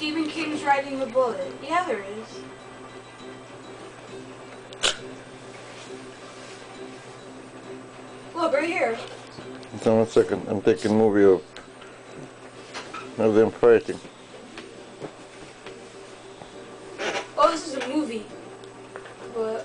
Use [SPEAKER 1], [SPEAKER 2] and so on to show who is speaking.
[SPEAKER 1] Stephen King's Riding the Bullet. Yeah, there is. Look, right here.
[SPEAKER 2] So 1 second, I'm taking a movie of them fighting.
[SPEAKER 1] Oh, this is a movie. But,